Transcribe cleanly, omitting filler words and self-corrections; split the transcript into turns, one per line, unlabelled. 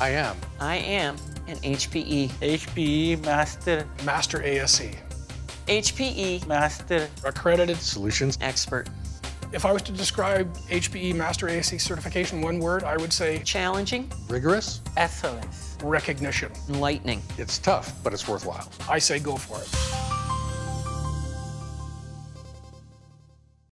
I am.
I am an HPE.
HPE
Master ASE.
HPE
Master
Accredited
Solutions.
expert.
If I was to describe HPE Master ASE certification in one word, I would say
Challenging,
Rigorous.
SOS.
recognition.
enlightening.
It's tough, but it's worthwhile.
I say go for it.